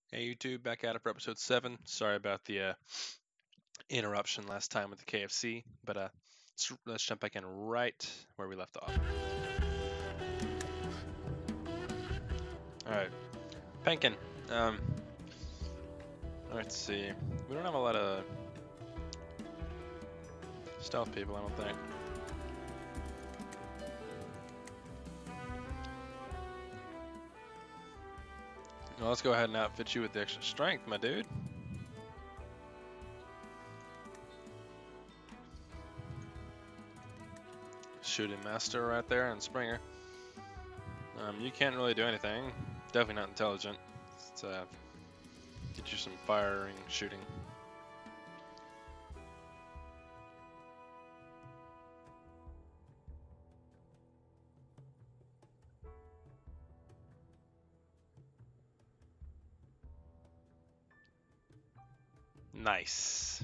Hey YouTube, back at it for episode 7. Sorry about the interruption last time with the KFC, but let's jump back in right where we left off. Alright, Penkin. Um, let's see. We don't have a lot of stealth people, I don't think. Well, let's go ahead and outfit you with the extra strength, my dude. Shooting master right there and Springer. You can't really do anything. Definitely not intelligent. Let's get you some firing, shooting. Nice.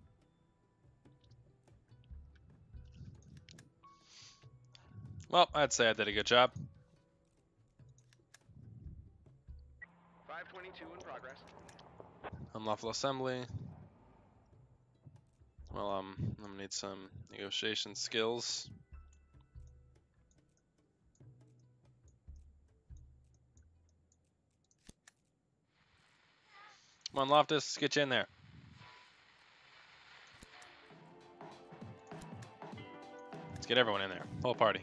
Well, I'd say I did a good job. 522 in progress. Unlawful assembly. Well, I'm gonna need some negotiation skills. Come on, Loftus, let's get you in there. Let's get everyone in there. Whole party.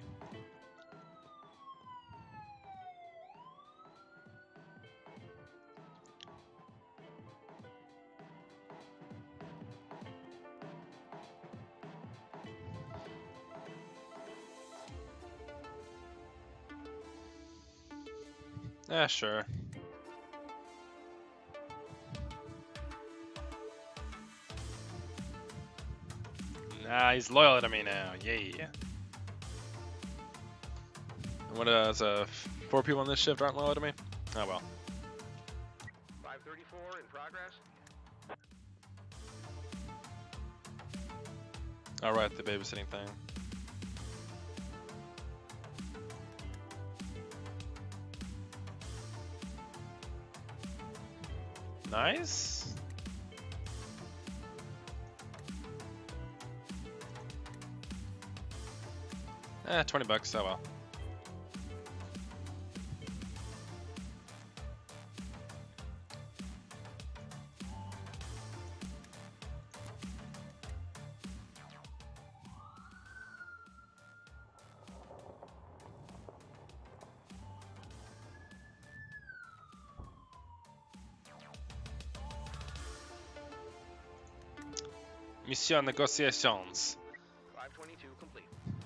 Yeah, sure. Nah, he's loyal to me now. Yeah. What so 4 people on this shift aren't loyal to me? Oh well. 534 in progress. Alright, the babysitting thing. Nice. $20, oh well. Mission negotiations. 522 complete.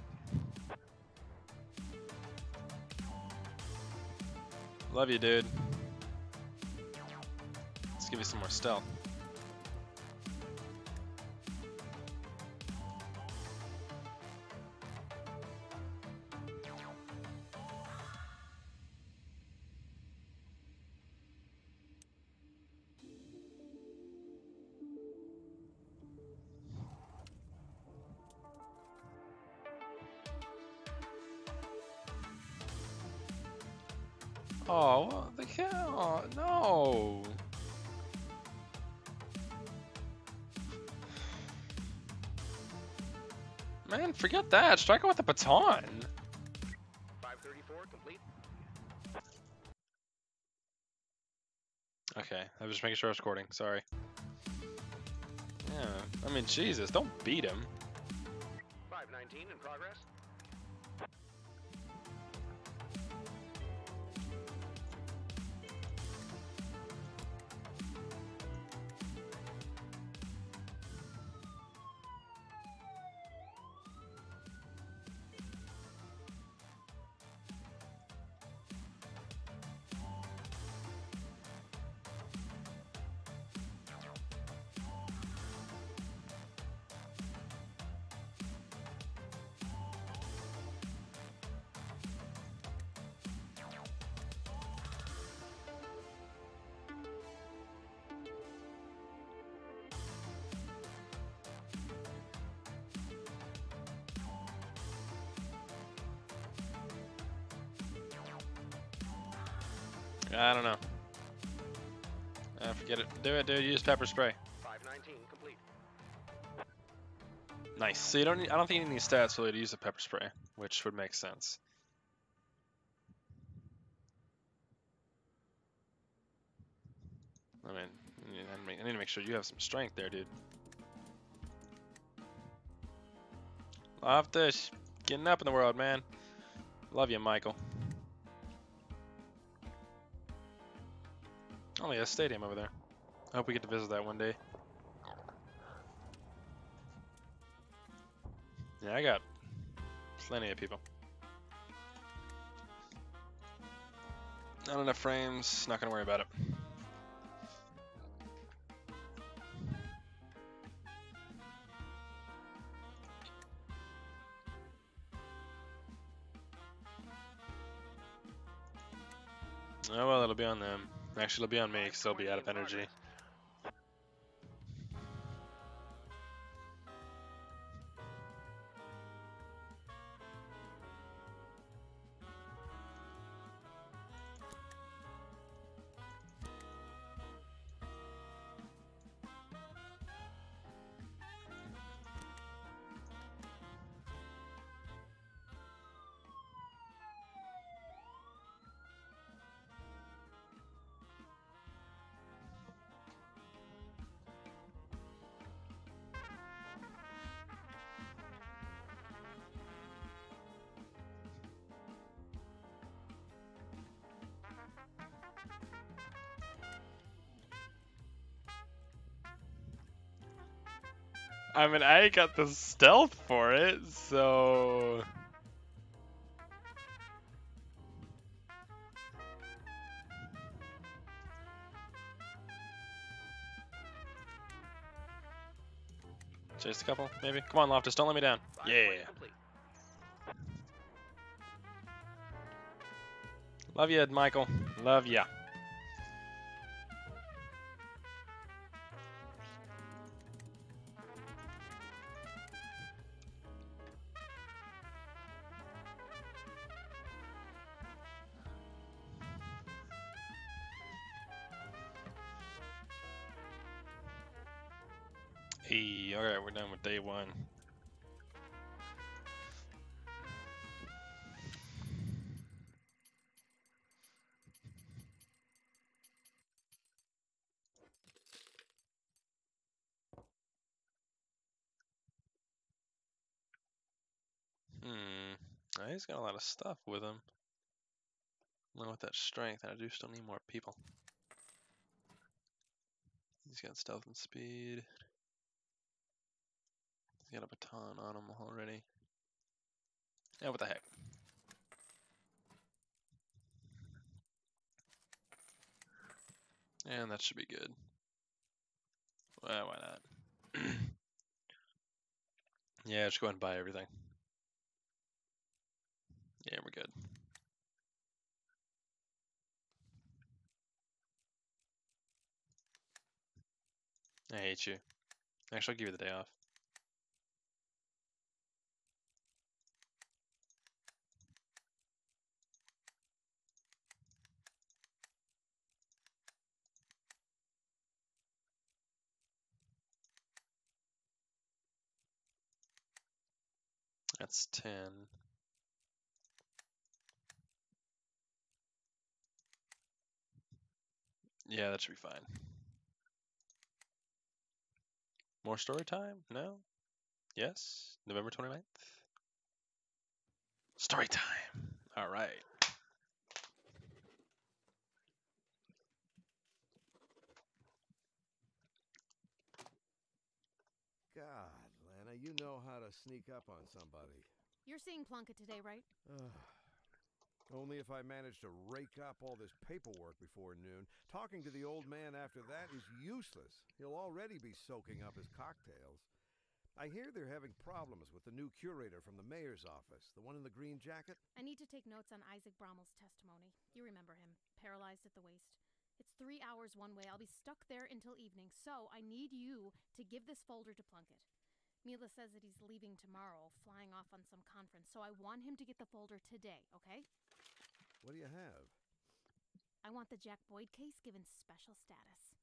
Love you, dude. Let's give you some more stealth. Oh, what the hell? No. Man, forget that. Strike him with the baton. 534 complete. Okay, I was just making sure I was recording. Sorry. Yeah, I mean, Jesus, don't beat him. 519 in progress. I don't know. Forget it. Do it, dude. Use pepper spray. 519 complete. Nice. So you don't need, I don't think you need any stats really to use the pepper spray, which would make sense. I mean, I need to make sure you have some strength there, dude. Loftus, getting up in the world, man. Love you, Michael. Oh, yeah, a stadium over there. I hope we get to visit that one day. Yeah, I got plenty of people. Not enough frames, not gonna worry about it. Oh well, it'll be on them. Actually, it'll be on me because they'll be out of energy. I mean, I got the stealth for it, so... Chase a couple, maybe? Come on, Loftus, don't let me down. Yeah. Love you, Michael. Love ya. Hey, alright, we're done with day one. Oh, he's got a lot of stuff with him. Along with that strength, I do still need more people. He's got stealth and speed. He's got a baton on him already. Yeah, what the heck? And that should be good. Well, why not? Yeah, just go ahead and buy everything. Yeah, we're good. I hate you. Actually, I'll give you the day off. That's 10. Yeah, that should be fine. More story time? No? Yes? November 29th? Story time! Alright. God, Lana, you know how to sneak up on somebody. You're seeing Plunkett today, right? Only if I manage to rake up all this paperwork before noon. Talking to the old man after that is useless. He'll already be soaking up his cocktails. I hear they're having problems with the new curator from the mayor's office, the one in the green jacket. I need to take notes on Isaac Brommel's testimony. You remember him, paralyzed at the waist. It's 3 hours one way. I'll be stuck there until evening, so I need you to give this folder to Plunkett. Mila says that he's leaving tomorrow, flying off on some conference, so I want him to get the folder today, okay? What do you have? I want the Jack Boyd case given special status.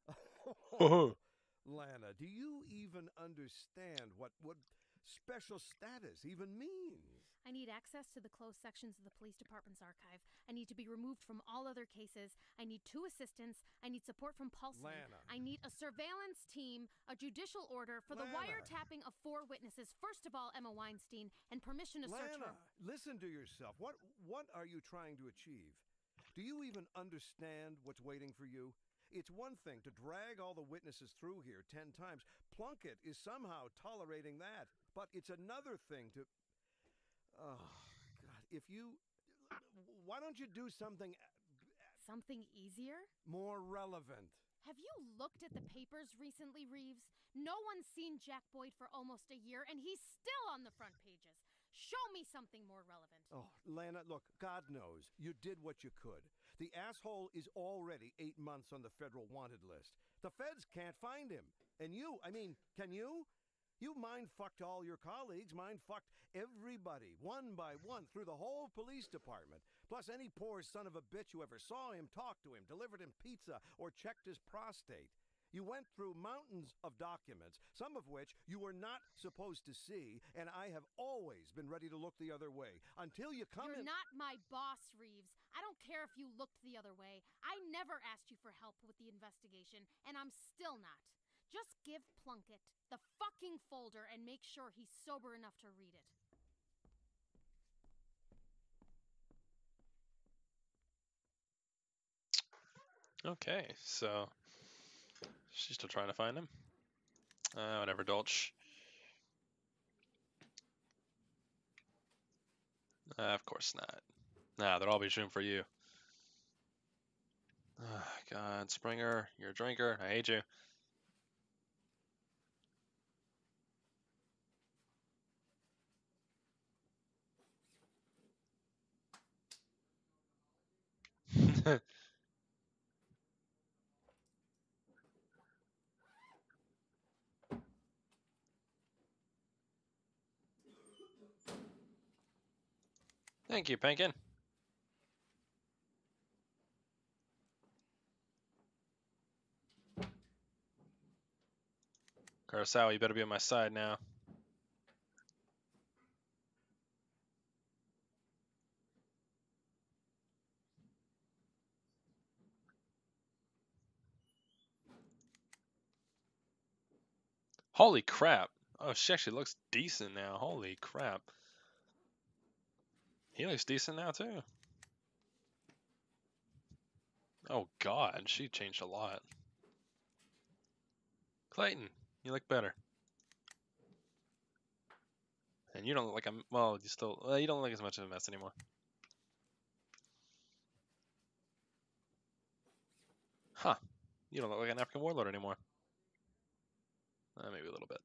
Lana, do you even understand what special status even means? I need access to the closed sections of the police department's archive. I need to be removed from all other cases. I need 2 assistants. I need support from Pulsing. Lana. I need a surveillance team, a judicial order for the Lana. wiretapping of 4 witnesses. First of all, Emma Weinstein, and permission to search Lana, her. listen to yourself. What are you trying to achieve? Do you even understand what's waiting for you? It's one thing to drag all the witnesses through here 10 times. Plunkett is somehow tolerating that. But it's another thing to... Oh, God, if you... Why don't you do something Something easier? more relevant? Have you looked at the papers recently, Reeves? No one's seen Jack Boyd for almost a year, and he's still on the front pages. Show me something more relevant. Oh, Lana, look, God knows you did what you could. The asshole is already 8 months on the federal wanted list. The feds can't find him. And you, I mean, can you? You mind-fucked all your colleagues, mind-fucked everybody, one by one, through the whole police department. Plus any poor son of a bitch who ever saw him, talked to him, delivered him pizza, or checked his prostate. You went through mountains of documents, some of which you were not supposed to see, and I have always been ready to look the other way. Until you come You're in... not my boss, Reeves. I don't care if you looked the other way. I never asked you for help with the investigation, and I'm still not. Just give Plunkett the fucking folder and make sure he's sober enough to read it. Okay, so she's still trying to find him. Whatever, Dolch. Of course not. Nah, there'll always room for you. Oh, God, Springer, you're a drinker. I hate you. Thank you, Pankin. Kurosawa, you better be on my side now. Holy crap. Oh, she actually looks decent now. Holy crap. He looks decent now, too. Oh, God. She changed a lot. Clayton, you look better. And you don't look like a... Well, you still... Well, you don't look as much of a mess anymore. Huh. You don't look like an African warlord anymore. Maybe a little bit.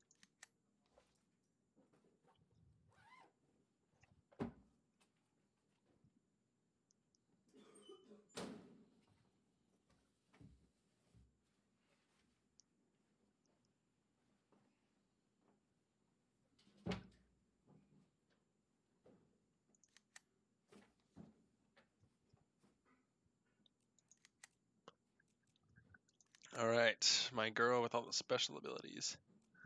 Alright, my girl with all the special abilities.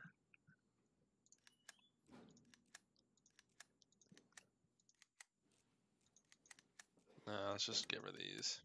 Let's just give her these.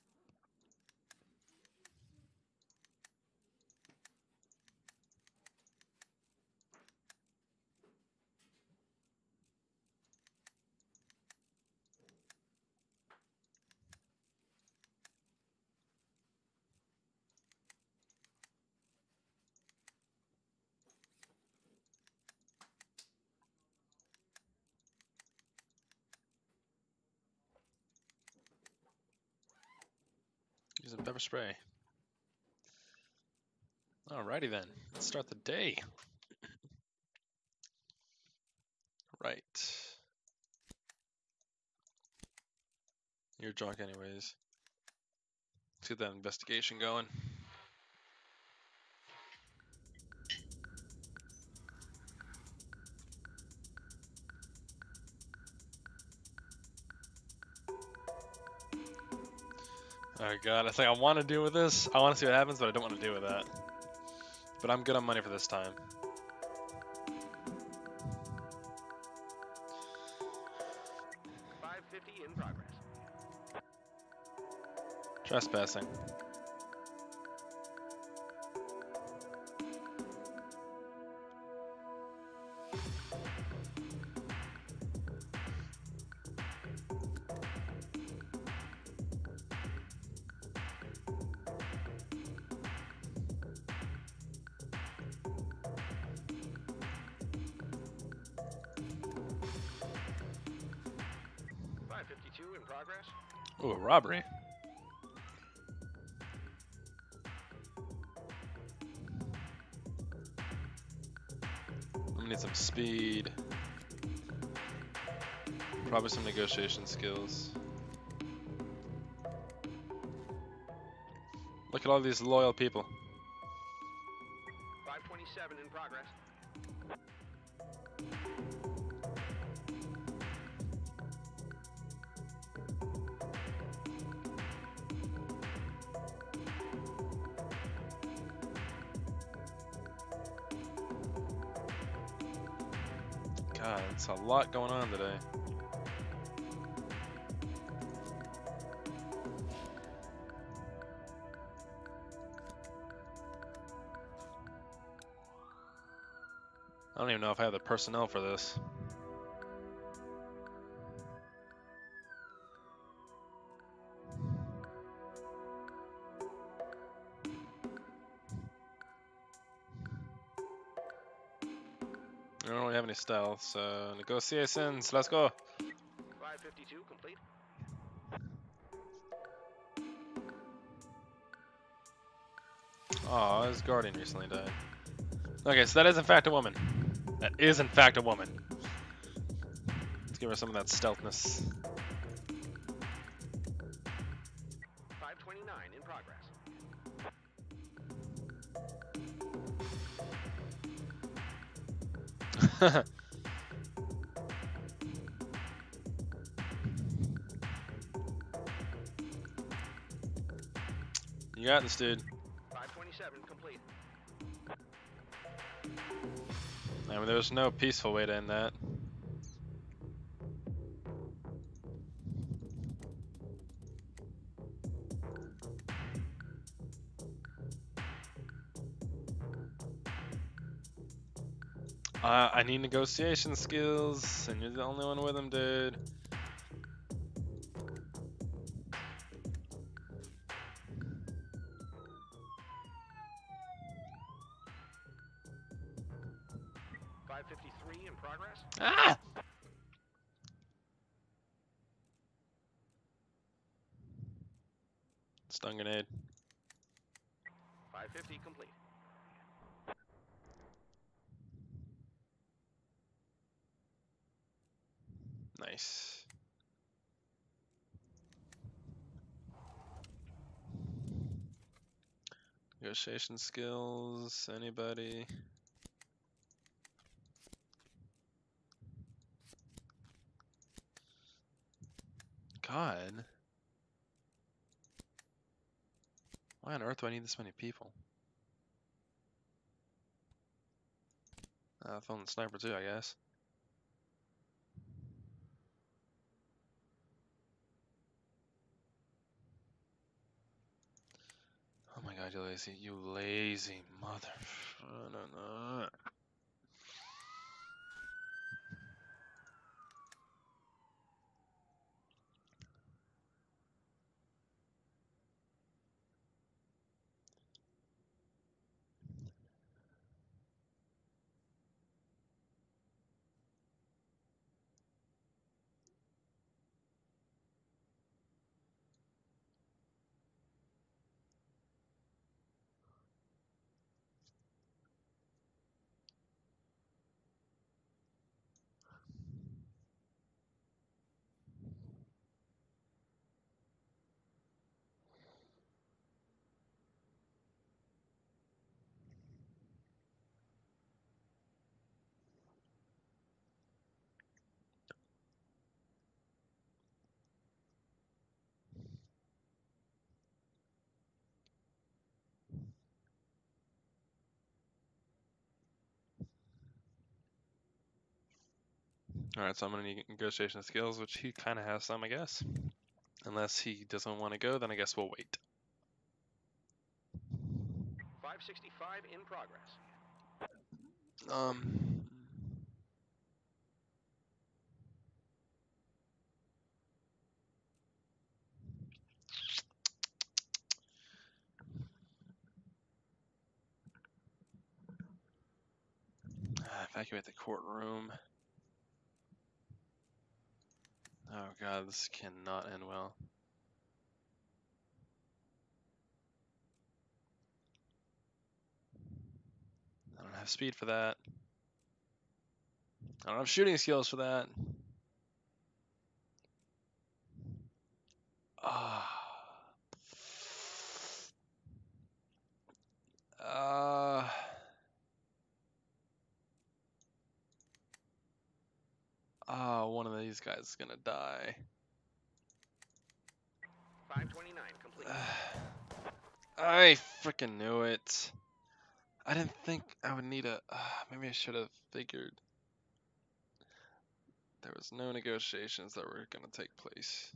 Using pepper spray. Alrighty then, let's start the day. Right. You're drunk anyways. Let's get that investigation going. Oh god, it's like I want to deal with this. I want to see what happens, but I don't want to deal with that. But I'm good on money for this time. $550 in progress. Trespassing. $552 in progress. Ooh, a robbery. I'm gonna need some speed. Probably some negotiation skills. Look at all these loyal people. $527 in progress. God, it's a lot going on today. I don't even know if I have the personnel for this. I don't really have any stealth, so negotiations, let's go. 552 complete. Oh, his guardian recently died. Okay, so that is in fact a woman. That is in fact a woman. Let's give her some of that stealthness. 529 in progress. You got this, dude. 527 complete. I mean, there's no peaceful way to end that. I need negotiation skills, and you're the only one with them, dude. $553 in progress. Ah! Stun grenade. 550 complete. Nice. Negotiation skills, anybody? God. Why on earth do I need this many people? Phone the sniper too, I guess. Oh my god, you lazy mother. No. Alright, so I'm gonna need negotiation skills, which he kind of has some, I guess. Unless he doesn't want to go, then I guess we'll wait. 565 in progress. Evacuate the courtroom. Oh god, this cannot end well. I don't have speed for that. I don't have shooting skills for that. Ah. One of these guys is gonna die. 529 complete. I freaking knew it. I didn't think I would need a. Maybe I should have figured there was no negotiations that were gonna take place.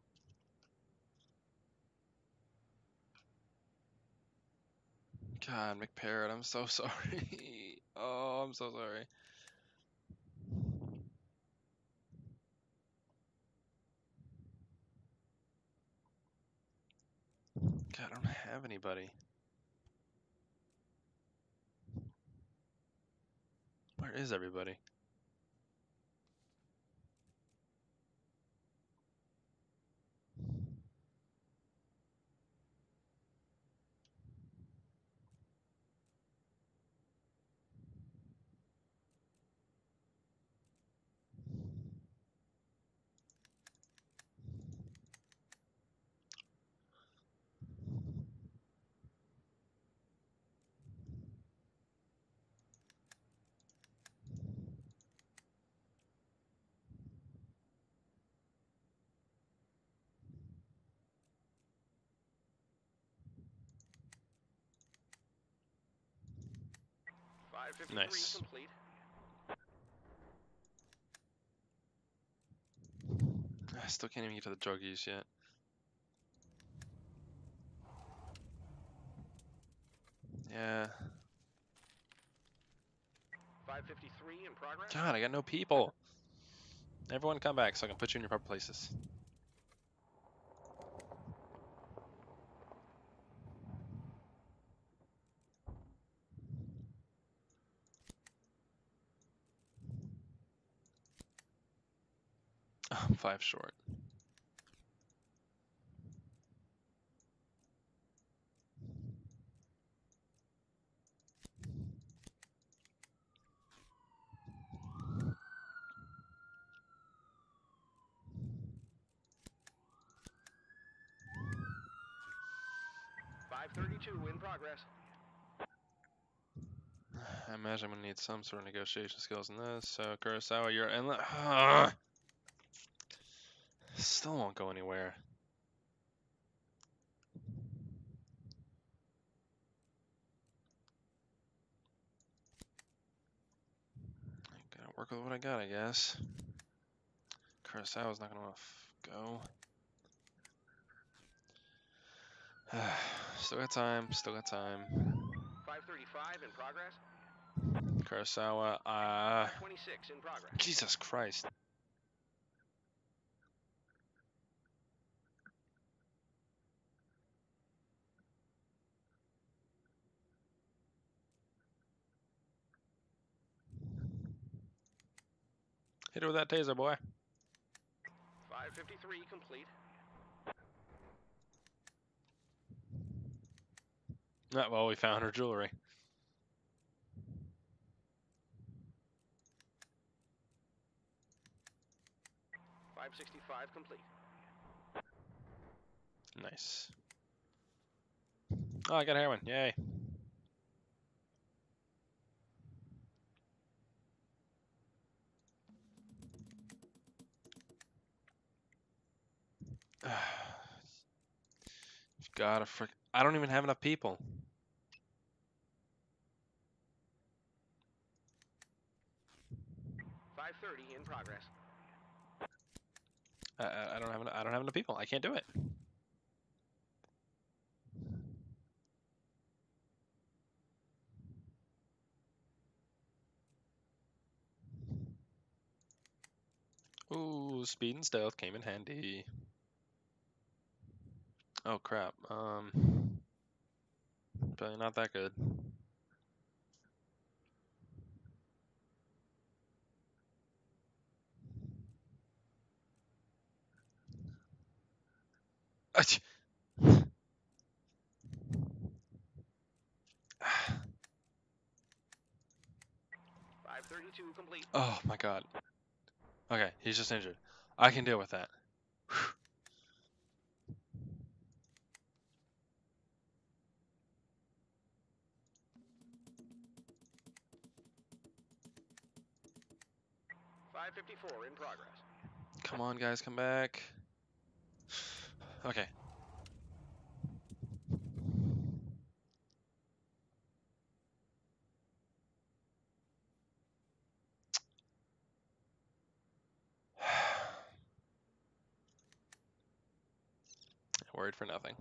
God, McParrott, I'm so sorry. Oh, I'm so sorry. God, I don't have anybody. Where is everybody? Nice. Complete. I still can't even get to the drug use yet. Yeah. 553 in progress. God, I got no people. Everyone come back so I can put you in your proper places. Oh, I'm 5 short. In progress. I imagine I'm gonna need some sort of negotiation skills in this. So Kurosawa, you're in. Still won't go anywhere. I gotta work with what I got, I guess. Kurosawa's not gonna go. Still got time. Still got time. 535 in progress. Kurosawa. 26 in progress. Jesus Christ. Hit her with that taser, boy. 553 complete. Well, we found her jewelry. .565 complete. Nice. Oh, I got heroin. Yay. You've gotta frick. I don't even have enough people. 530 in progress. I don't have enough people. I can't do it. Ooh, speed and stealth came in handy. Oh crap. Probably not that good. Ach. 532 complete. Oh my god. Okay, he's just injured. I can deal with that. 554 in progress. Come on, guys, come back. Okay. Worried for nothing.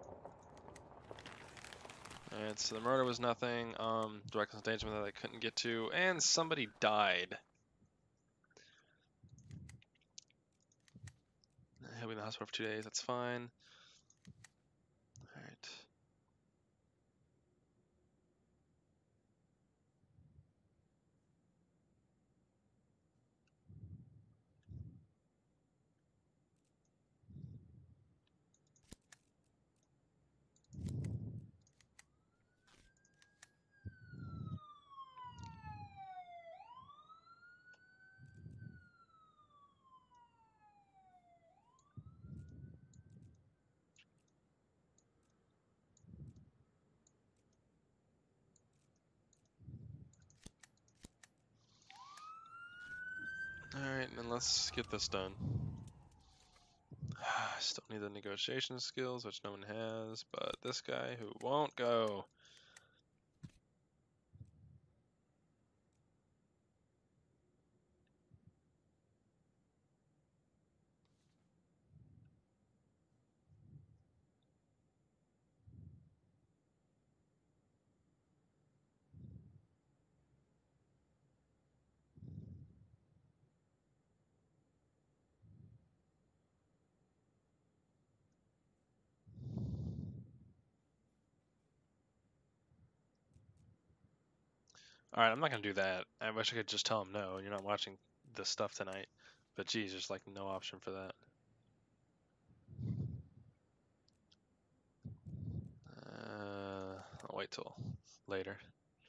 Alright, so the murder was nothing. Direct contagion that I couldn't get to, and somebody died. He'll be in the hospital for 2 days, that's fine. Alright. Alright, then let's get this done. Still need the negotiation skills, which no one has, but this guy who won't go. Alright, I'm not gonna do that. I wish I could just tell him no, you're not watching this stuff tonight. But geez, there's like no option for that. I'll wait till later.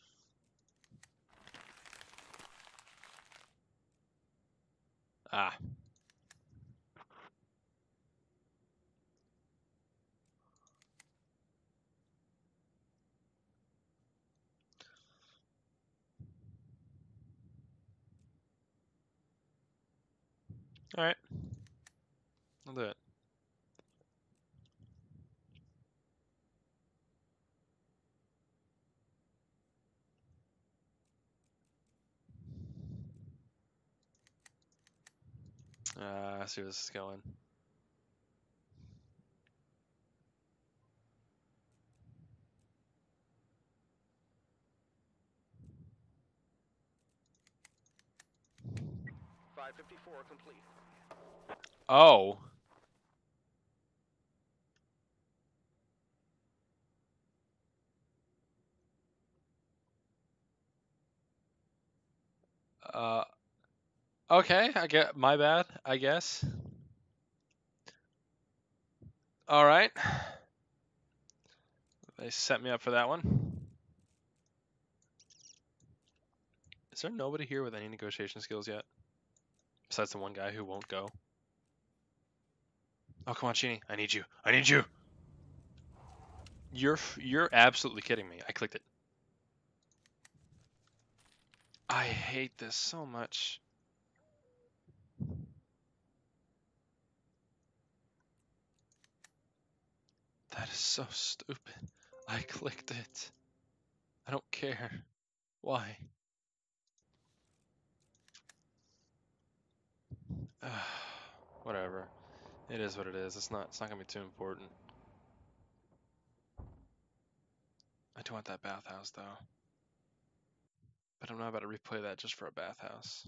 Ah. Alright. I'll do it. I see where this is going. .554 complete. Oh. Okay, I get my bad, I guess. Alright. They set me up for that one. Is there nobody here with any negotiation skills yet? Besides the one guy who won't go? Oh, come on, Sheeny. I need you. I need you. You're absolutely kidding me. I clicked it. I hate this so much. That is so stupid. I clicked it. I don't care. Why? Whatever. It is what it is. It's not gonna be too important. I do want that bathhouse though. But I'm not about to replay that just for a bathhouse.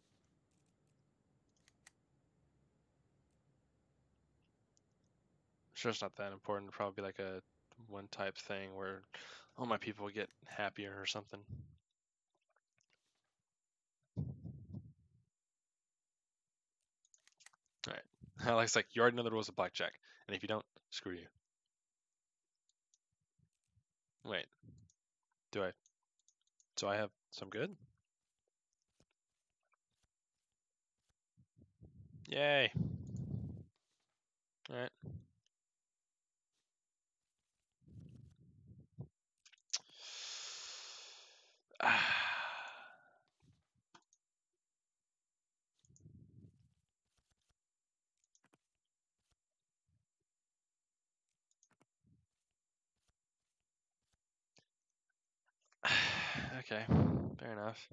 I'm sure it's not that important. It'll probably be like a one type thing where all my people get happier or something. Alright. Alex, like, you already know the rules of blackjack. And if you don't, screw you. Wait. Do I have some good? Yay. Alright. Okay, fair enough.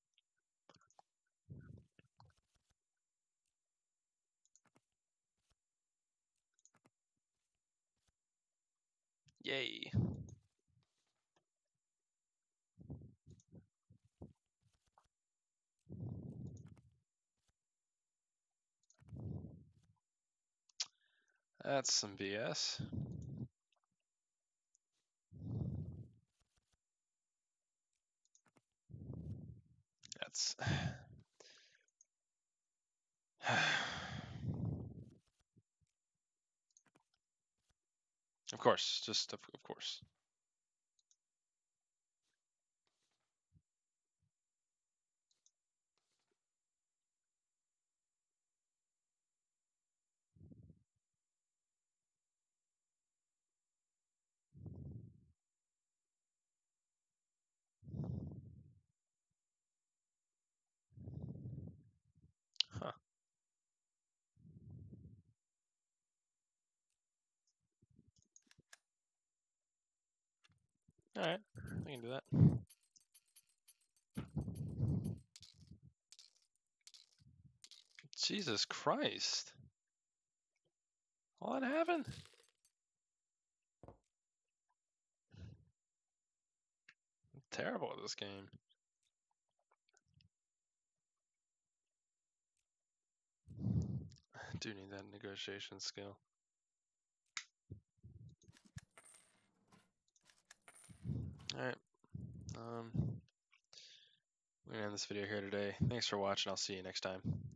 Yay. That's some BS. That's... Of course, just of course. Huh. Alright, I can do that. Jesus Christ. All that happened? I'm terrible at this game. I do need that negotiation skill. Alright. We're gonna end this video here today. Thanks for watching. I'll see you next time.